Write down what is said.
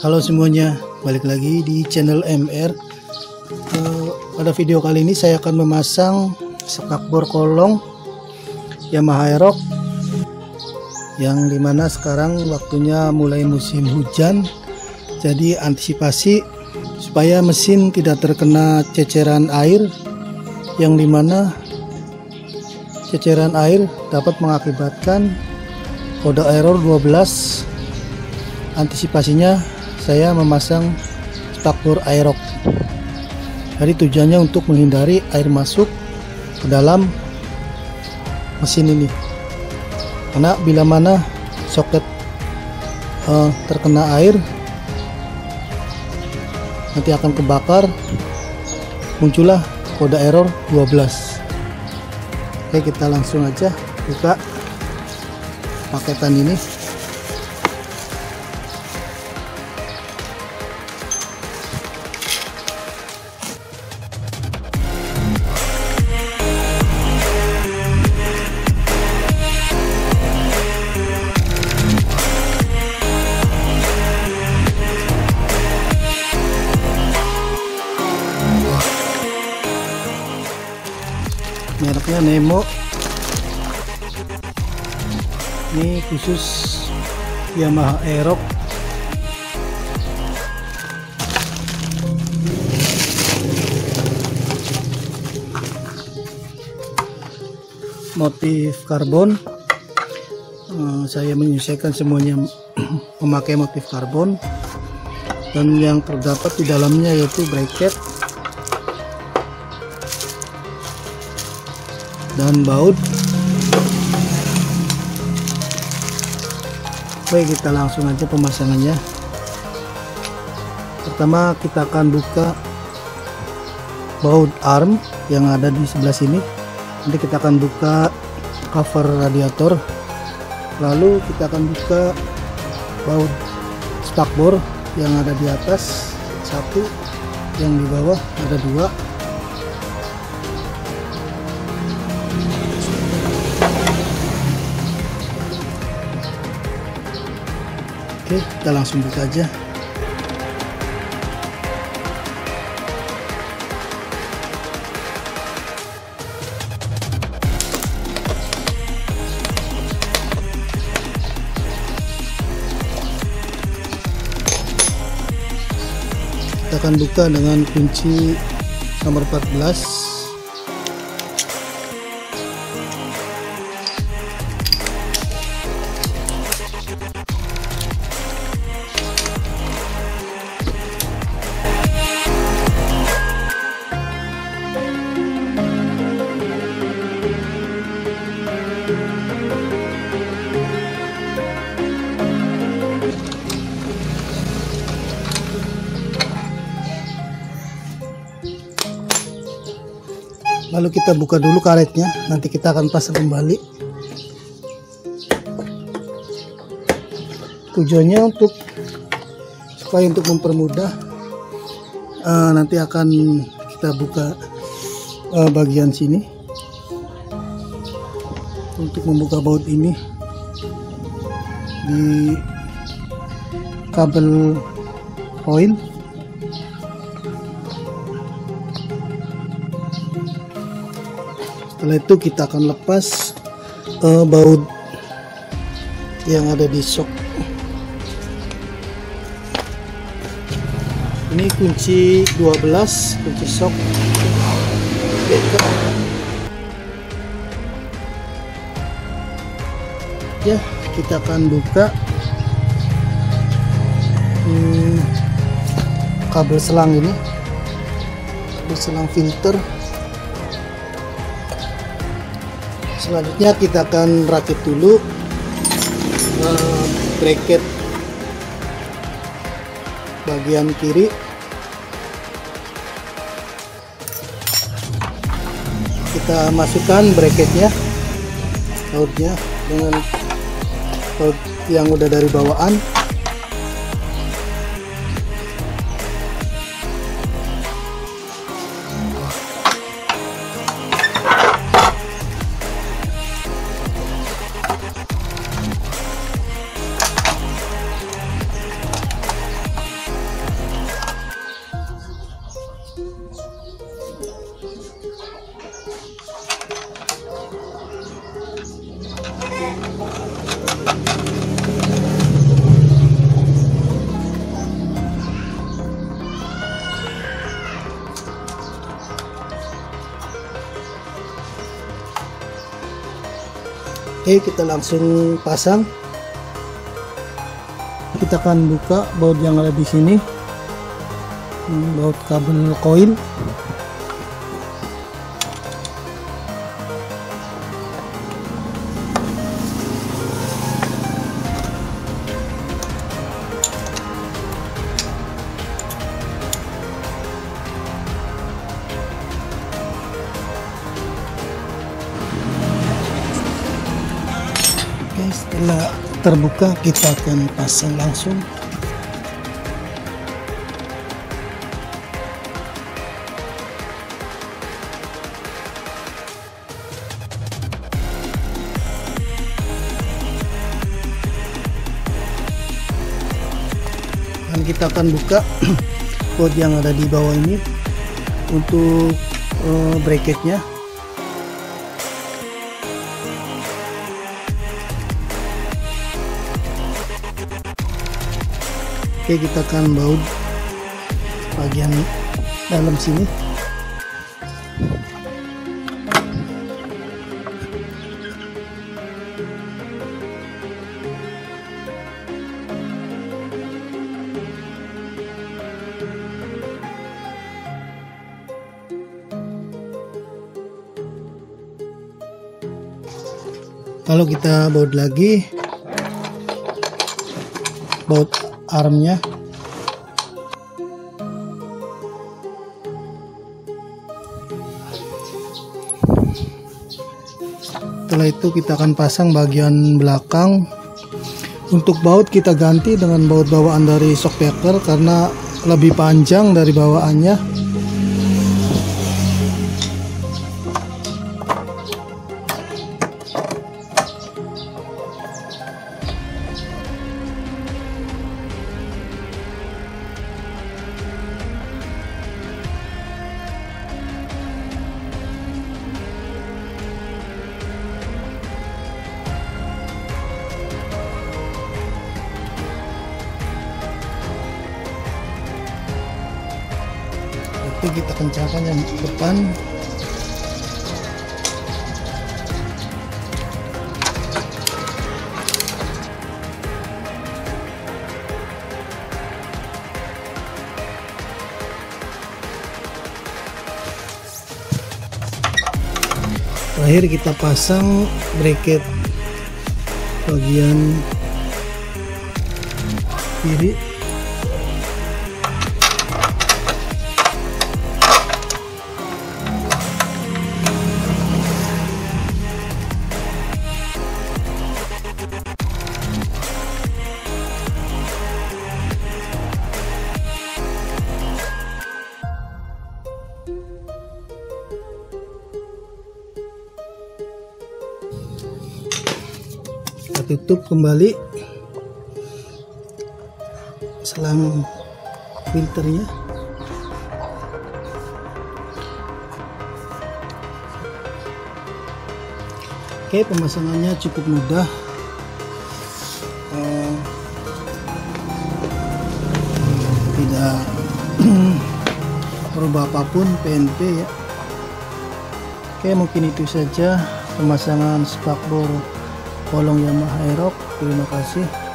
Halo semuanya, balik lagi di channel MR. Pada video kali ini saya akan memasang spakbor kolong Yamaha Aerox, yang dimana sekarang waktunya mulai musim hujan. Jadi antisipasi supaya mesin tidak terkena ceceran air, yang dimana ceceran air dapat mengakibatkan kode error 12. Antisipasinya saya memasang spakbor Aerox. Jadi tujuannya untuk menghindari air masuk ke dalam mesin ini, karena bila mana soket terkena air nanti akan kebakar, muncullah kode error 12. Oke, kita langsung aja buka paketan ini. Mereknya Nemo. Ini khusus Yamaha Aerox. Motif karbon. Saya menyesuaikan semuanya memakai motif karbon, dan yang terdapat di dalamnya yaitu bracket dan baut. Baik, kita langsung aja pemasangannya. Pertama kita akan buka baut arm yang ada di sebelah sini. Nanti kita akan buka cover radiator, lalu kita akan buka baut spakbor yang ada di atas satu, yang di bawah ada dua. Oke, kita langsung buka aja. Kita akan buka dengan kunci nomor 14. Lalu kita buka dulu karetnya, nanti kita akan pasang kembali. Tujuannya supaya untuk mempermudah, nanti akan kita buka bagian sini untuk membuka baut ini di kabel koin. Setelah itu kita akan lepas baut yang ada di shock. Ini kunci 12, kunci shock. Ya, kita akan buka kabel selang ini, kabel selang filter. Selanjutnya kita akan rakit dulu bracket bagian kiri. Kita masukkan bracketnya, bautnya dengan baut yang udah dari bawaan. Oke, kita langsung pasang. Kita akan buka baut yang ada di sini, baut kabel koil. Setelah terbuka, kita akan pasang langsung. Dan kita akan buka baut yang ada di bawah ini untuk bracketnya. Oke, kita akan baut bagian dalam sini. Kalau kita baut lagi baut armnya, setelah itu kita akan pasang bagian belakang. Untuk baut kita ganti dengan baut bawaan dari shockbreaker karena lebih panjang dari bawaannya. Itu kita kencangkan yang depan. Terakhir kita pasang bracket bagian kiri. Kita tutup kembali selang filternya. Oke, pemasangannya cukup mudah. Tidak merubah apapun, PNP ya. Oke, mungkin itu saja pemasangan spakbor kolong Yamaha Aerox. Terima kasih.